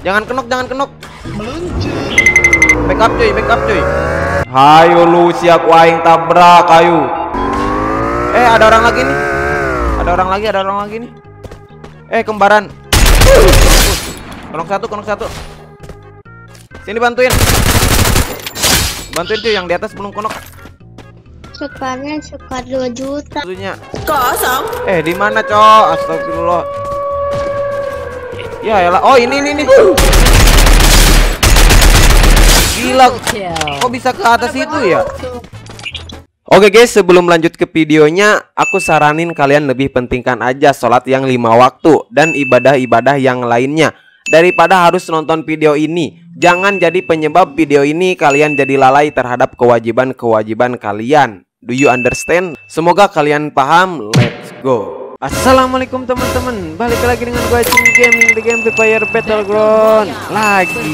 Jangan kenok, jangan kenok. Backup cuy, backup cuy. Hayo lu siap waing tabrak kayu. Ada orang lagi nih. Ada orang lagi nih. Kembaran. Konok satu. Sini bantuin. Bantuin cuy yang di atas belum konok. Sekarnya sekitar 2 juta. Kosong. Di mana, Cok? Astagfirullah. Ya elah. Oh, ini. Gila. Kok bisa ke atas itu ya? Oke guys, sebelum lanjut ke videonya, aku saranin kalian lebih pentingkan aja sholat yang 5 waktu dan ibadah-ibadah yang lainnya daripada harus nonton video ini. Jangan jadi penyebab video ini kalian jadi lalai terhadap kewajiban-kewajiban kalian. Do you understand? Semoga kalian paham. Let's go. Assalamualaikum teman-teman. Balik lagi dengan gue Cing Gaming di game Free Fire Battleground lagi.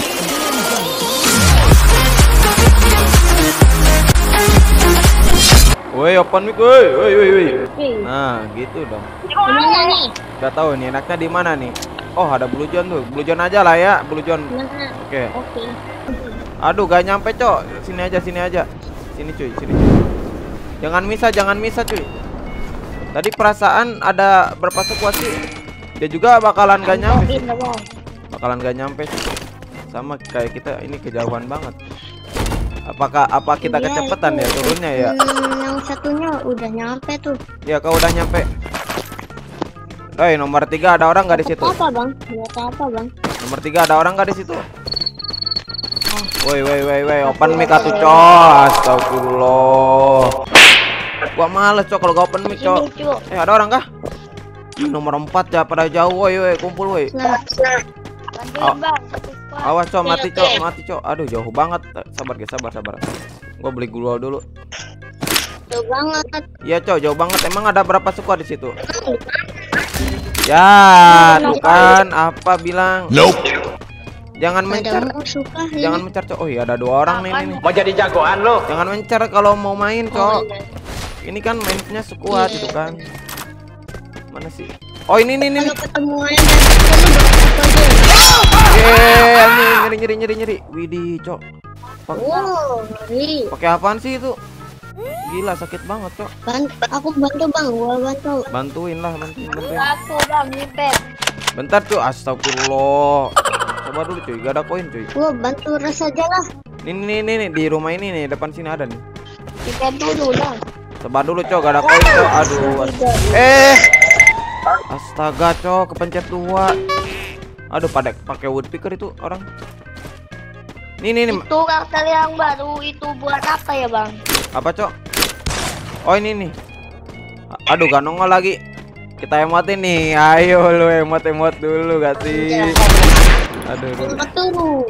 Woi, open mic, woi. Nah, gitu dong. Gimana nih? Gak tahu nih enaknya di mana nih. Oh, ada Blue Zone tuh. Blue Zone aja lah ya, Blue Zone. Oke. Aduh, gak nyampe, Cok. Sini aja. Sini cuy. Jangan misa cuy. Tadi perasaan ada berapa sekuat sih? Dia juga bakalan gak nyampe. Sama kayak kita ini kejauhan banget. Apa kita kecepatan ya turunnya ya? Yang satunya udah nyampe tuh. Ya, kau udah nyampe. Nomor 3 ada orang nggak di situ? Apa bang? Nomor 3 ada orang nggak di situ? Woi, open mic atuh, Cok. Astagfirullah. Gua males, Cok, kalau gak open mic, Cok. Ada orang kah? Nomor 4 ya, pada jauh, woi, kumpul, woi. Awas, Cok, mati, Cok. Aduh, jauh banget. Sabar, guys, sabar. Gua beli gula dulu. Jauh banget. Iya, Cok, jauh banget. Emang ada berapa squad di situ? Ya, tuh kan, apa bilang? Nope. Jangan mencar. Jangan mencar, Cok. Oh iya, ada 2 orang nih. Mau jadi jagoan lo? Jangan mencar kalau mau main, Cok. Ini kan mainnya squad itu kan. Mana sih? Oh, ini. Kalau ketemuan Nyeri. Widih, Cok. ngeri. Pakai apaan sih itu? Gila, sakit banget, Cok. Aku bantu bang, gua bantu. Bantuin. Aku bang, nyipet. Bentar, Cok. Astagfirullah. Coba dulu, cuy. Gak ada koin, cuy. Gua bantu res aja lah. Ini di rumah ini nih, depan sini ada nih. Nyipet dulu lah. Coba dulu, Cok. Gak ada koin, Cok. Aduh. Astaga, Cok. Kepencet 2. Aduh, pakai woodpecker itu orang. Nih. Itu karakter yang baru itu buat apa ya bang? Apa, Cok? Oh, ini nih. Aduh, gak nongol lagi. Kita emotin nih. Ayo lu emot dulu gak sih? Aduh. Betul.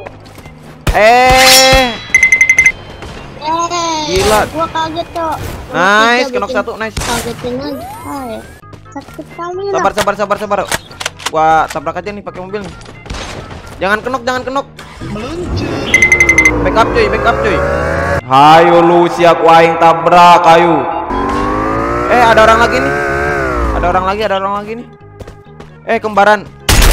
Gila. Gua kaget, Cok. Nice, kenok 1, nice. Kagetin aja. Sakit kali lah. Sabar. Gua tabrak aja nih pakai mobil nih. Jangan kenok. Backup cuy. Hayo lu siap waing tabrak kayu. Ada orang lagi nih. Ada orang lagi nih. Kembaran.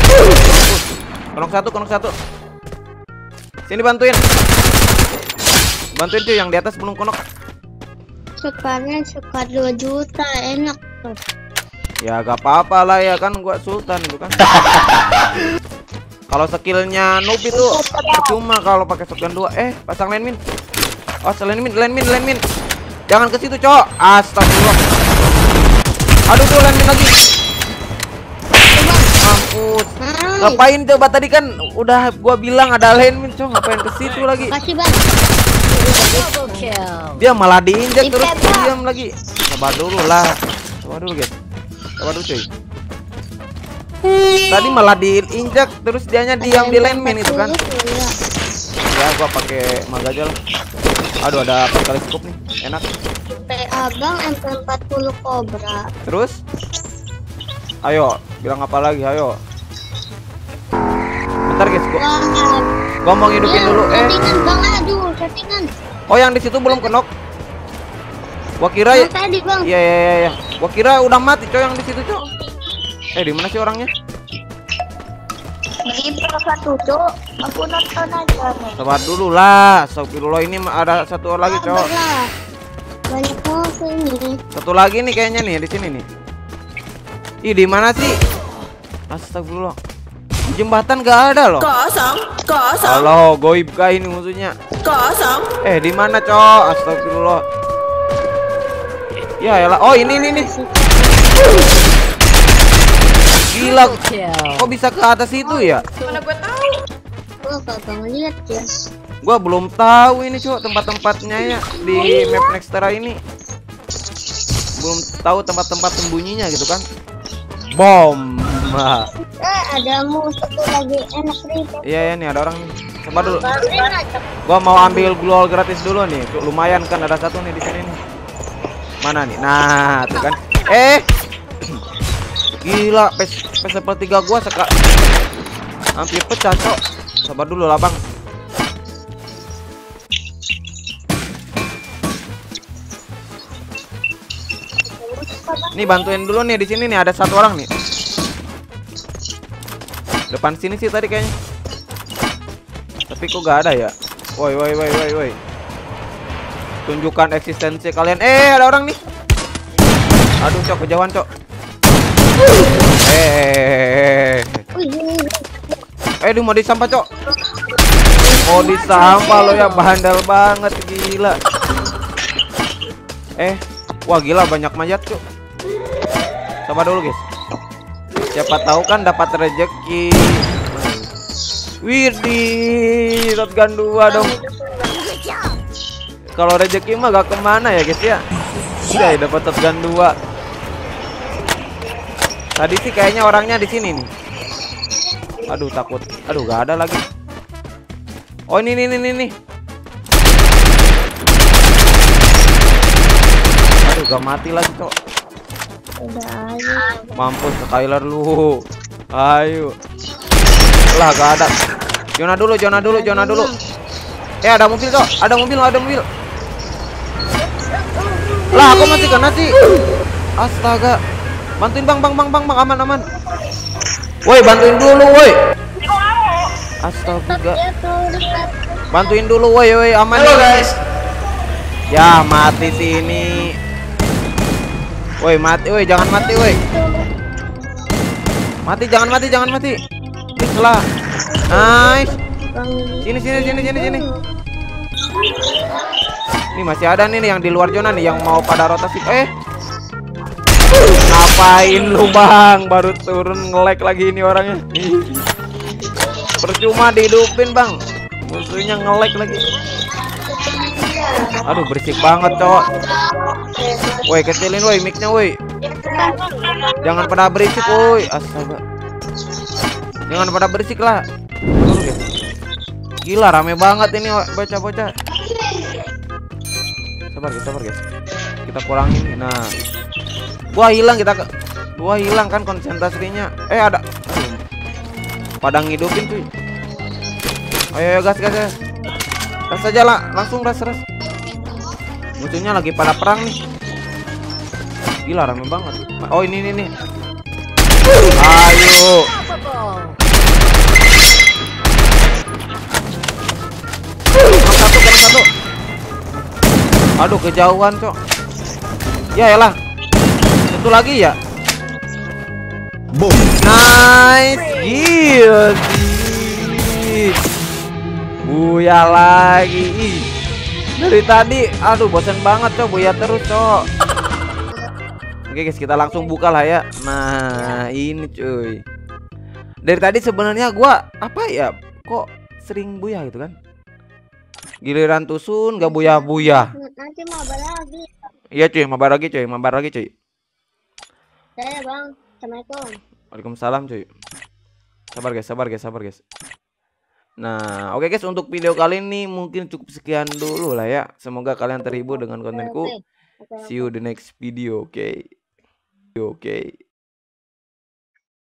Konok satu. Sini bantuin. Bantuin cuy yang di atas belum konok. Sekarnya sekitar 2 juta, enak tuh. Ya gak apa-apa lah ya kan, gua sultan itu kan. Kalau skillnya noob itu cuma kalau pakai shotgun 2. Pasang landmine. Oh, landmine. Jangan ke situ, Cok. Astagfirullah. Aduh, tuh landmine lagi. Mampus. Ngapain coba, tadi kan udah gua bilang ada landmine, Cok. Ngapain ke situ lagi? Makasih, Bang. Dia malah diinjak terus diam lagi. Sabar dulu, guys. Sabar dulu, cuy. Tadi malah diinjak terus dianya diam di landmine itu kan. Ya, gua pakai maga aja lah. Aduh, ada 4 kali scope nih. Enak. Abang MP40 Cobra. Terus? Ayo, bilang apa lagi? Ayo. Bentar, guys. Gua mau ngidupin dulu. Settingan, Bang. Aduh, settingan. Oh, yang di situ belum kenok. Gua kira ya. Tadi, Bang. Iya. Gua kira udah mati, Cok, yang di situ, Cok. Di mana sih orangnya? Di satu cok, aku nonton aja nih. Sabar dulu lah. Astagfirullah, ini ada satu orang lagi, cowok. Banyak musuh ini. Satu lagi nih kayaknya nih di sini nih. Ih, di mana sih? Astagfirullah. Jembatan gak ada loh. Kosong. Halo, goib kah ini musuhnya? Kosong. Di mana, cowok? Astagfirullah. Ya elah. Oh, ini. Gila. Kok bisa ke atas itu ya? Mana gue tahu. Gua kagak ngeliat ya. Gua belum tahu ini, cowok, tempat-tempatnya ya di map Nextera ini. Belum tahu tempat-tempat sembunyinya gitu kan. Bom. Ada musuh tuh lagi enak nih. Iya, nih ada orang nih. Coba dulu. Gua mau ambil glowal gratis dulu nih. Tuh, lumayan kan ada satu nih di sini nih. Mana nih? Nah, tuh kan. Gila, PS3 gua hampir pecah, cok. Sabar dulu lah, Bang. Nih bantuin dulu nih di sini nih, ada satu orang nih. Depan sini sih tadi kayaknya. Tapi kok gak ada ya? Woi. Tunjukkan eksistensi kalian. Ada orang nih. Aduh, cok, kejauhan, cok. Dia mau disampah, cok. Mau disampah lo ya, bandel banget, gila. Wah gila, banyak mayat, cok. Coba dulu, guys. Siapa tahu kan dapat rezeki. Widih, shotgun 2 dong. Kalau rezeki mah gak kemana ya, guys ya. Udah ya, dapat shotgun 2. Tadi sih kayaknya orangnya di sini nih. Aduh, takut. Aduh, gak ada lagi. Oh, ini. Aduh, gak mati lagi, cok. Udah aja. Mampus, Skyler lu. Ayo. Lah, gak ada. Zona dulu. Ada mobil, cok. Ada mobil. Lah, aku masih kena sih. Astaga. Bantuin, Bang, aman. Woi, bantuin dulu, woi. Astaga. Bantuin dulu, woi, aman. Halo, guys. Ya, mati sih ini. Woi, mati, woi, jangan mati, woi. Jangan mati. Please lah. Nice. Sini. Ini masih ada nih yang di luar zona nih yang mau pada rotasi. Ngapain lu, Bang? Baru turun nge-lag lagi ini orangnya. Percuma dihidupin, Bang. Musuhnya nge-lag lagi. Aduh, berisik banget, cowok. Woi, kecilin woi mic-nya, woi. Jangan pada berisik, woi. Astaga. Jangan pada berisik lah. Gila, rame banget ini bocah-bocah. Sabar guys. Kita kurangin. Nah. Gua hilang kan konsentrasinya. Ada. Pada ngidupin tuh. Ayo gas. Ras aja lah, langsung ras. Musuhnya lagi pada perang nih. Gila, rame banget. Oh, ini. Ayo. Satu. Aduh, kejauhan, cok. Ya elah. Satu lagi ya. Boom. Nice. Gila sih. Buya lagi. Dari tadi, aduh, bosan banget, cok. Buya terus, cok. Oke, guys, kita langsung buka lah ya. Nah, ini cuy. Dari tadi sebenarnya gua apa ya? Kok sering buya gitu kan? Giliran tusun gak buya-buya. Nanti mabar lagi. Iya cuy, mabar lagi cuy. Saya Bang, Assalamualaikum. Waalaikumsalam cuy. Sabar guys. Nah, oke guys, untuk video kali ini mungkin cukup sekian dulu lah ya. Semoga kalian terhibur dengan kontenku. See you the next video, oke.